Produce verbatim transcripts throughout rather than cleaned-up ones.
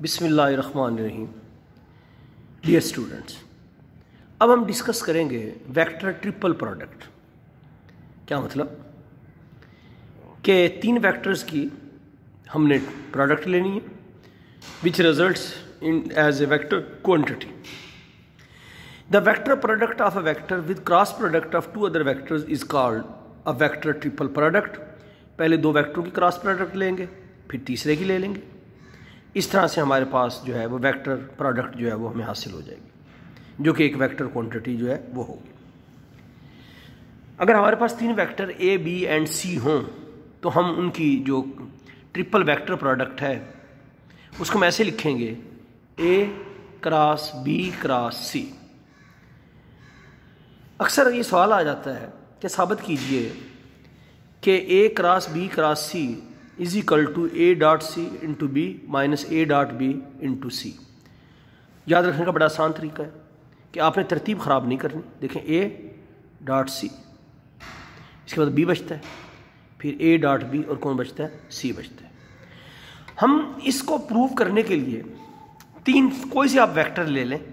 بسم اللہ الرحمن الرحیم۔ ڈیئر اسٹوڈنٹس، اب ہم ڈسکس کریں گے ویکٹر ٹرپل پروڈکٹ۔ کیا مطلب کہ تین ویکٹرز کی ہم نے پروڈکٹ لینی ہے which results in is a vector quantity. The vector product of a vector with cross product of two other vectors is called a vector triple product. پہلے دو ویکٹروں کی کراس پروڈکٹ لیں گے، پھر تیسرے کی لے لیں گے۔ اس طرح سے ہمارے پاس جو ہے وہ ویکٹر پروڈکٹ جو ہے وہ ہمیں حاصل ہو جائے گی، جو کہ ایک ویکٹر کوانٹٹی جو ہے وہ ہوگی۔ اگر ہمارے پاس تین vector A B and C ہوں تو ہم ان کی جو ٹرپل ویکٹر پروڈکٹ ہے اس کو ہم ایسے لکھیں گے A cross B cross C. اکثر یہ سوال آ جاتا ہے کہ ثابت کیجئے کہ A cross B cross C is equal to A dot C into B minus A dot B into C. یاد رکھنے کا بڑا آسان طریقہ ہے کہ آپ نے ترتیب خراب نہیں کرنی۔ دیکھیں اے ڈاٹ سی، اس کے بعد بی بچتا ہے، پھر اے ڈاٹ بی، اور کون بچتا ہے؟ سی بچتا ہے۔ ہم اس کو پروو کرنے کے لیے تین کوئی سے آپ ویکٹر لے لیں،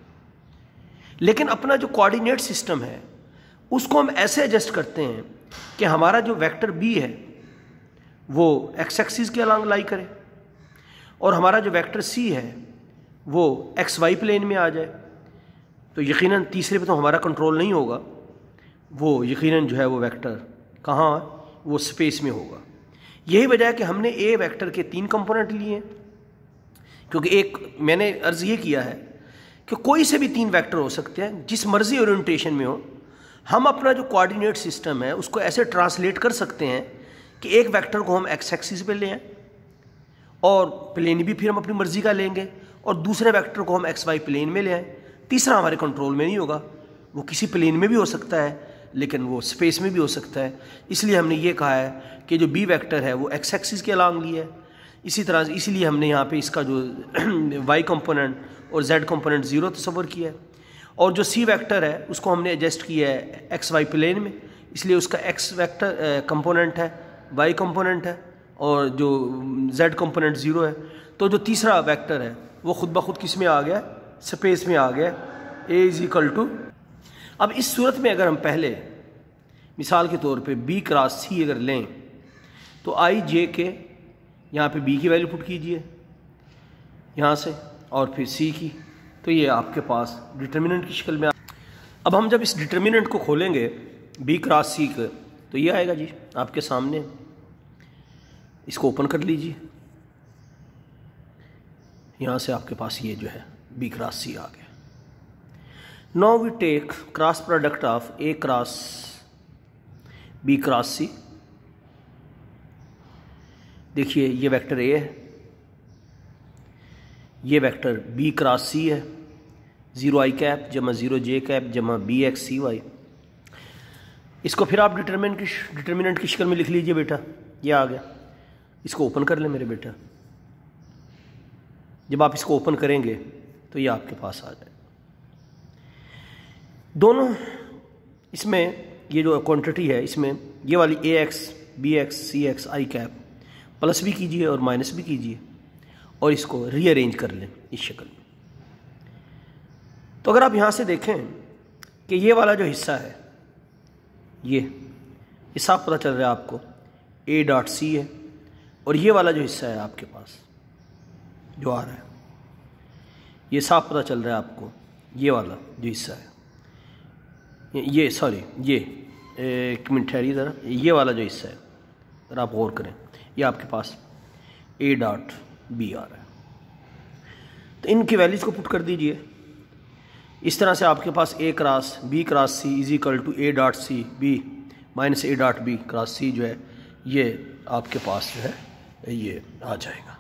لیکن اپنا جو کوآرڈینیٹ سسٹم ہے اس کو ہم ایسے ایڈجسٹ کرتے ہیں کہ ہمارا جو ویکٹر بی ہے وہ ایکس ایکسس کے الانگ لائی کرے، اور ہمارا جو ویکٹر سی ہے وہ ایکس وائی پلین میں آ جائے۔ تو یقیناً تیسرے پہ تو ہمارا کنٹرول نہیں ہوگا، وہ یقیناً جو ہے وہ ویکٹر کہاں وہ اسپیس میں ہوگا۔ یہی وجہ ہے کہ ہم نے اے ویکٹر کے تین کمپوننٹ لیے ہیں، کیونکہ ایک میں نے عرض یہ کیا ہے کہ کوئی سے بھی تین ویکٹر ہو سکتے ہیں جس مرضی اورینٹیشن میں ہو۔ ہم اپنا جو کوآرڈینیٹ سسٹم ہے اس کو ایسے ٹرانسلیٹ کر سکتے ہیں کہ ایک ویکٹر کو ہم ایکس ایکسس پہ لیں اور پلین بھی پھر ہم اپنی مرضی کا لیں گے، اور دوسرے ویکٹر کو ہم ایکس وائی پلین میں لے آئیں۔ تیسرا ہمارے کنٹرول میں نہیں ہوگا، وہ کسی پلین میں بھی ہو سکتا ہے لیکن وہ اسپیس میں بھی ہو سکتا ہے۔ اس لیے ہم نے یہ کہا ہے کہ جو بی ویکٹر ہے وہ ایکس ایکسس کے الانگ لیا ہے۔ اسی طرح اسی لیے ہم نے یہاں پہ اس کا جو وائی کمپوننٹ اور زیڈ کمپوننٹ زیرو تصور کیا ہے، اور جو سی ویکٹر ہے اس کو ہم نے ایڈجسٹ کیا ہے ایکس وائی پلین میں، اس لیے اس کا ایکس ویکٹر کمپوننٹ ہے، وائی کمپوننٹ ہے، اور جو زیڈ کمپوننٹ زیرو ہے۔ تو جو تیسرا ویکٹر ہے وہ خود بخود کس میں آ گیا؟ اسپیس میں آ گیا، اے از اکول ٹو۔ اب اس صورت میں اگر ہم پہلے مثال کے طور پہ بی کراس سی اگر لیں تو آئی جے کے یہاں پہ بی کی ویلیو پٹ کیجئے یہاں سے، اور پھر سی کی، تو یہ آپ کے پاس ڈٹرمننٹ کی شکل میں۔ اب ہم جب اس ڈٹرمننٹ کو کھولیں گے بی کراس سی کا تو یہ آئے گا جی آپ کے سامنے۔ اس کو اوپن کر لیجئے، یہاں سے آپ کے پاس یہ جو ہے بی کراس سی آ گیا۔ Now we take cross product of A cross B cross C. دیکھیے یہ ویکٹر اے ہے، یہ ویکٹر بی کراس سی ہے، زیرو آئی کیپ جمع زیرو جے کیپ جمع بی ایکس سی وائی۔ اس کو پھر آپ ڈٹرمنٹ کی ڈٹرمنٹ کی شکل میں لکھ لیجئے بیٹا، یہ آ گیا۔ اس کو اوپن کر لیں میرے بیٹا، جب آپ اس کو اوپن کریں گے تو یہ آپ کے پاس آ جائے۔ دونوں اس میں یہ جو کوانٹٹی ہے اس میں یہ والی A X B X C X I cap plus بھی کیجئے اور مائنس بھی کیجئے، اور اس کو ری ارینج کر لیں اس شکل میں۔ تو اگر آپ یہاں سے دیکھیں کہ یہ والا جو حصہ ہے یہ یہ صاف پتہ چل رہا ہے آپ کو اے ڈاٹ سی ہے، اور یہ والا جو حصہ ہے آپ کے پاس جو آ رہا ہے یہ صاف پتہ چل رہا ہے آپ کو یہ والا جو حصہ ہے یہ سوری یہ ایک منٹ ٹھہریے ذرا، یہ والا جو حصہ ہے اگر آپ غور کریں یہ آپ کے پاس اے ڈاٹ بی آ رہا ہے۔ تو ان کی ویلیوز کو پٹ کر دیجئے اس طرح سے، آپ کے پاس A cross B cross C is equal to A dot C B minus A dot B cross C جو ہے یہ آپ کے پاس جو ہے یہ آ جائے گا۔